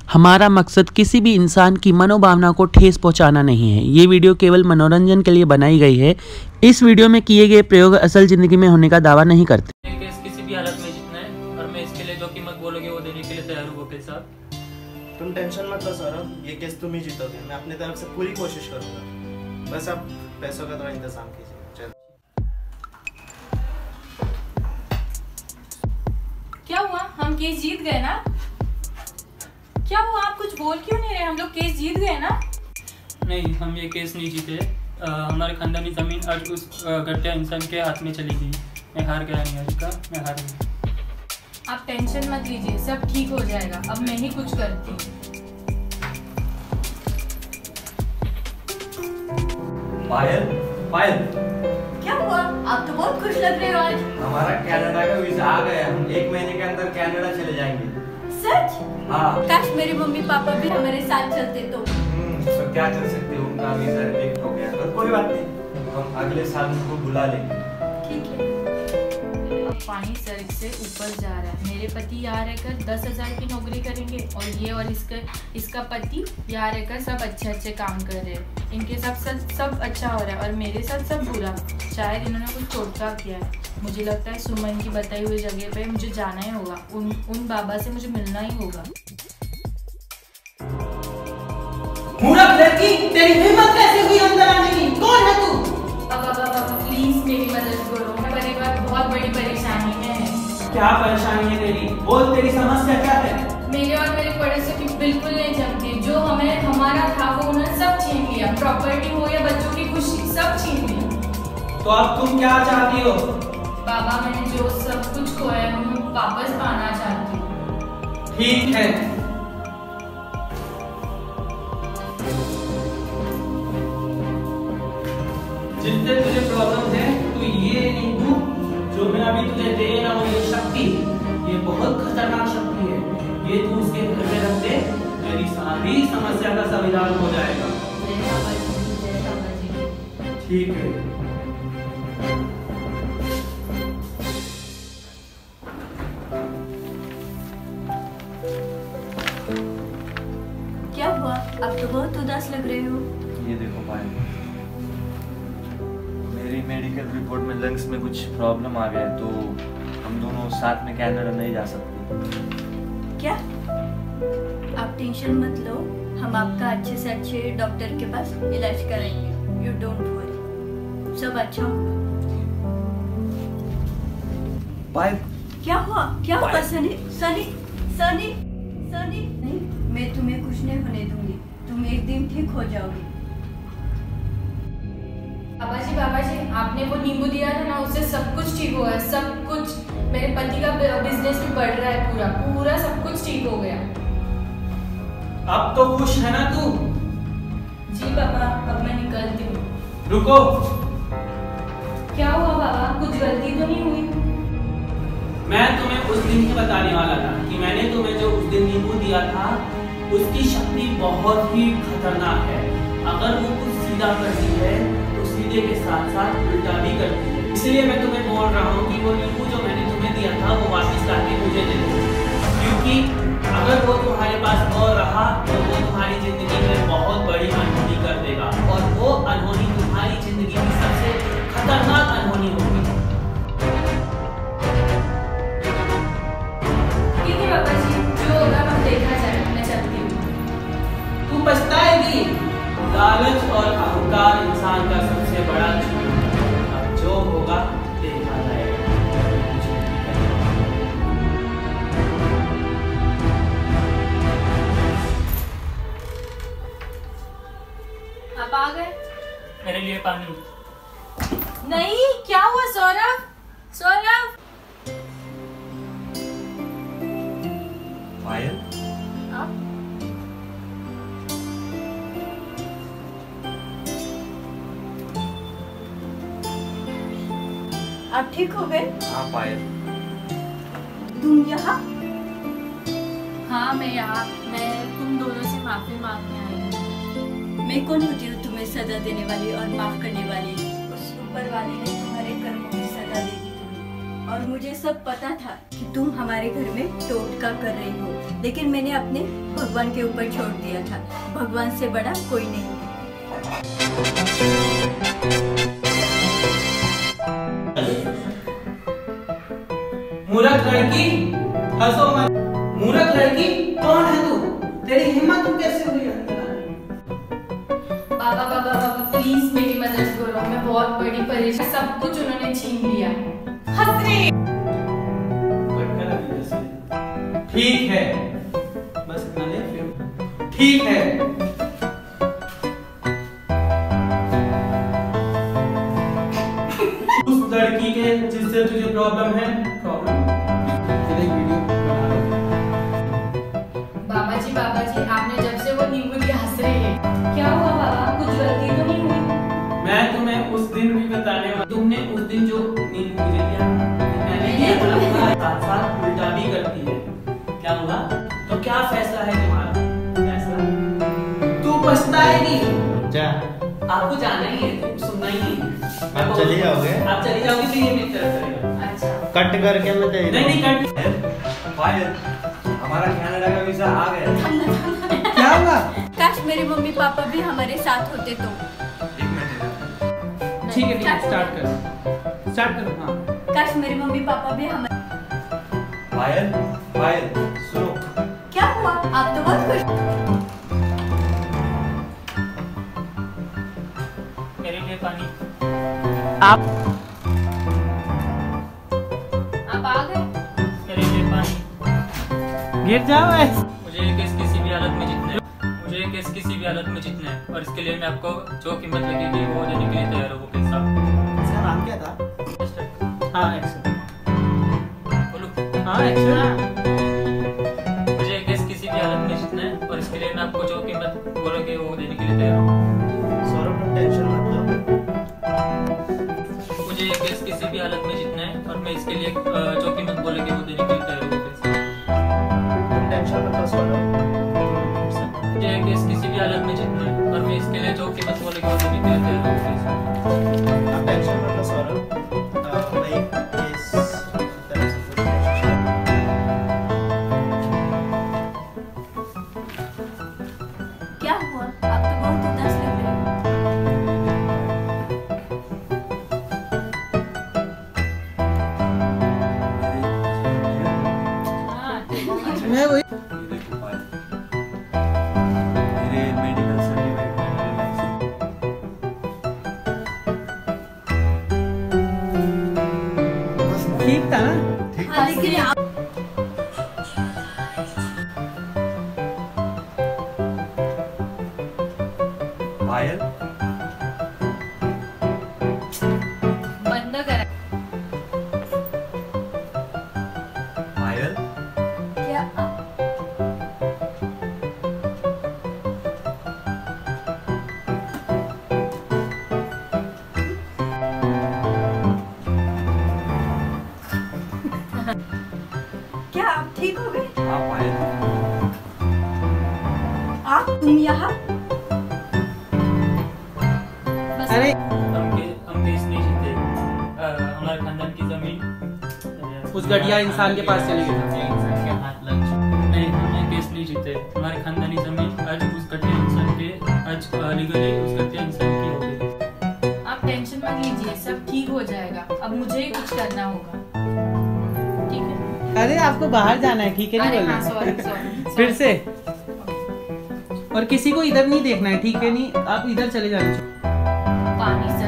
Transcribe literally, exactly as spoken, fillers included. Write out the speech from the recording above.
हमारा मकसद किसी भी इंसान की मनोभावना को ठेस पहुंचाना नहीं है। ये वीडियो केवल मनोरंजन के लिए बनाई गई है। इस वीडियो में किए गए प्रयोग असल जिंदगी में होने का दावा नहीं करते। ये केस किसी भी हालत में जीतना है और मैं इसके लिए जो कीमत बोलोगे वो देने के लिए तैयार हूँ वकील साहब। तुम टेंशन मत लो सौरभ, ये केस तुम ही जीतोगे। मैं अपनी तरफ से पूरी कोशिश करूंगा, बस आप पैसों का थोड़ा इंतजाम कीजिए। चल। क्या हुआ? हम केस जीत गए ना? क्या हुआ? आप कुछ बोल क्यों नहीं रहे? हम लोग केस जीत गए ना? नहीं, हम ये केस नहीं जीते। आ, हमारे खानदानी जमीन आज उस घटिया इंसान के हाथ में चली गई। मैं हार गया निहारिका, मैं हार गई। आप टेंशन मत लीजिए, सब ठीक हो जाएगा। अब मैं ही कुछ करती हूँ। पायल, पायल, क्या हुआ? आप तो बहुत खुश लग रहे हो आज। हमारा कनाडा का वीजा आ गया। हम एक महीने के अंदर कनाडा चले जाएंगे। सच? हाँ। काश मेरे मम्मी पापा भी हमारे साथ चलते तो। हम्म, तो क्या चल सकते हो, उनका वीजा रिजेक्ट हो गया, पर कोई बात नहीं, हम अगले साल उनको बुला लेंगे। ठीक है। अब पानी सर से ऊपर जा रहा है। मेरे पति यहाँ रहकर दस हजार की नौकरी करेंगे और ये और इसका इसका पति यहाँ रहकर सब अच्छे अच्छे काम कर रहे हैं। इनके साथ सब सब अच्छा हो रहा है और मेरे साथ सब बुरा। शायद इन्होंने कुछ टोटका किया है। मुझे लगता है सुमन की बताई हुई जगह पे मुझे जाना ही होगा। उन उन बाबा से मुझे मिलना ही होगा। मूर्ख लड़की, तेरी हिम्मत कैसे हुई अंदर आने की? कौन है तू? बाबा बाबा प्लीज मेरी मदद करो। मैं परिवार बहुत बड़ी परेशानी में है। क्या परेशानी है तेरी? बोल, तेरी समस्या क्या है? मेरे और मेरे पड़ोसियों की बिल्कुल नहीं जमती। जो हमें हमारा था वो उन्होंने सब छीन लिया। प्रॉपर्टी हो या बच्चों की खुशी, सब छीन ली। तो अब तुम क्या चाहती हो? बाबा मैंने जो सब कुछ खोया है मैं वापस पाना चाहती हूँ। ठीक है, जिससे तुझे प्रॉब्लम है तू ये नहीं हूँ जो मैं अभी तुझे दे रहा हूँ। ये शक्ति, ये बहुत खतरनाक शक्ति है। ये तू उसके घर में रख दे, तेरी सारी समस्या का समाधान हो जाएगा। जय बाबा जी, जय बाबा जी। ठीक है। क्या हुआ? आप तो बहुत उदास लग रहे हो। ये देखो पायल, मेरी मेडिकल रिपोर्ट में लंग्स में कुछ प्रॉब्लम आ गया है, तो हम दोनों साथ में कनाडा नहीं जा सकते। क्या? आप टेंशन मत लो, हम आपका अच्छे से अच्छे डॉक्टर के पास इलाज करेंगे। यू डोंट वरी, सब अच्छा होगा। पायल, क्या हुआ? क्या हुआ? सनी सनी सनी सनी नहीं, मैं तुम्हें कुछ नहीं होने दूंगी। तुम एक दिन ठीक हो जाओगी। बाबा जी बाबा जी, आपने वो नींबू दिया था ना, उससे सब कुछ ठीक हो गया। सब कुछ, मेरे पति का बिजनेस भी बढ़ रहा है। पूरा पूरा सब कुछ ठीक हो गया। अब तो खुश है ना तू? जी बाबा, अब मैं निकलती हूँ। रुको। क्या हुआ बाबा? कुछ गलती तो नहीं हुई? मैं तुम्हें उस दिन ही बताने वाला था कि मैंने तुम्हें जो उस दिन नींबू दिया था उसकी शक्ति बहुत ही खतरनाक है। अगर वो कुछ सीधा करती है तो सीधे के साथ साथ उल्टा भी करती है। इसलिए मैं तुम्हें बोल रहा हूँ कि वो नींबू जो मैंने तुम्हें दिया था वो वापस लाके मुझे दे दो, क्योंकि अगर वो तुम्हारे पास और रहा तो वो तुम्हारी जिंदगी में बहुत बड़ी अनहोनी कर देगा और वो अनहोनी तुम्हारी जिंदगी की सबसे खतरनाक अनहोनी होगी। ठीक है बाबा जी, जो होगा हम देखा जाएगा। मैं चलती हूँ। तू पछताएगी। लालच और अहंकार इंसान का सबसे बड़ा दुश्मन है। अब जो होगा देखा जाएगा। आप आ गए? मेरे लिए पानी। नहीं, क्या हुआ सौरभ? सौरभ, पायल, आप आप ठीक हो गए? हाँ पायल। तुम यहाँ? हाँ मैं यहाँ, मैं तुम दोनों से माफी मांगने आई हूँ। मैं कौन होती हूँ तुम्हें सजा देने वाली और माफ करने वाली? उस ऊपर वाले ने तुम्हारे कर्मों की सजा दे दी तुम्हें। और मुझे सब पता था कि तुम हमारे घर में टोटका कर रही हो, लेकिन मैंने अपने भगवान के ऊपर छोड़ दिया था। भगवान से बड़ा कोई नहीं है। मूर्ख लड़की, हंसो मत। मूर्ख लड़की, कौन है तू? तेरी हिम्मत तू कैसे हुई? बाबा बाबा बाबा प्लीज मेरी मदद करो, मैं बहुत बड़ी परेशान, सब कुछ उन्होंने छीन लिया। हंस रही ठीक है, बस इतना ले फिर ठीक है। उस लड़की के जिससे तुझे प्रॉब्लम है, प्रॉब्लम वीडियो बना लो। बाबा जी बाबा जी आपने जब से वो नींबू की हंस रही है, क्या हुआ बाबा? कुछ गलती तो नहीं हुई? मैं तुम्हें उस दिन भी बताने वाला। तुमने उस दिन जो नींबू मुझे दिया, मैंने किया था, साथ साथ उल्टा भी करती है। क्या हुआ? तो क्या फैसला है तुम्हारा? फैसला तू पछताएगी। जा, आपको जाना ही है, तुम सुनना ही है। आप चले जाओगे? आप चली जाओगी तो ये मेरी तरफ करेगा। अच्छा कट करके मैं दे नहीं नहीं कट। पायल, हमारा कनाडा का वीजा आ गया। क्या हुआ? काश मेरे मम्मी पापा भी हमारे साथ होते तो। एक मिनट। ठीक है ठीक है, स्टार्ट करो, स्टार्ट करो। हाँ, काश मेरे मम्मी पापा भी हमारे। पायल, पायल, सुनो। क्या हुआ? आप तो बहुत खुश। मेरे लिए पानी। आप आप आ गए? मेरे लिए पानी। गिर जाओ ऐसे। मुझे ये केस किसी भी हालत में जीतना है। मुझे ये केस किसी भी हालत में जीतना है और इसके लिए मैं आपको जो कीमत लगेगी वो देने के लिए तैयार हूँ वकील साहब। इसका नाम क्या था? हाँ एक्शन, बोलो। हाँ एक्शन। मुझे ये केस किसी भी हालत में जीतना है और इसके लिए मैं आपको जो कीमत बोलोगे वो देने के लिए तैयार हूँ। सौरभ, तुम टेंशन मत लो। मुझे ये केस किसी भी हालत में जीतना है और मैं इसके लिए अ, जो कीमत बोलेगी वो देने के लिए तैयार हूँ वकील साहब। तुम टेंशन मत लो सौरभ। मुझे ये केस किसी भी हालत में जीतना है और मैं इसके लिए जो कीमत बोलेगी वो देने के लिए तैयार हूँ वकील साहब। आप टेंशन मत लो सौरभ। अ, मैं केस तरफ से पूरी कोशिश करूंगा। क्या हुआ? आप तो बहुत उदास लग रहे हो। हाँ ठीक है। मैं वही ये देखो पायल, मेरे मेडिकल सर्टिफिकेट में मेरे लाइसेंस। ठीक था ना? हाँ, लेकिन आप पायल, बंद करा। पायल, क्या आप क्या आप ठीक हो गए? हाँ पायल, आप तुम यहाँ? बस अरे हम के हम केस नहीं जीते। अ, हमारे खानदान की जमीन उस घटिया इंसान के पास चले गए। इंसान के हाथ लग चुके। नहीं, हमने केस नहीं जीते। हमारे खानदानी जमीन आज उस घटिया इंसान के आज लीगली उस घटिया इंसान की हो गई। आप टेंशन मत लीजिए, सब ठीक हो जाएगा। अब मुझे ही कुछ करना होगा, ठीक है? अरे आपको बाहर जाना है, ठीक है? नहीं अरे हाँ बोलना। Sorry sorry. फिर से। और किसी को इधर नहीं देखना है, ठीक है? नहीं, आप इधर चले जाना। पानी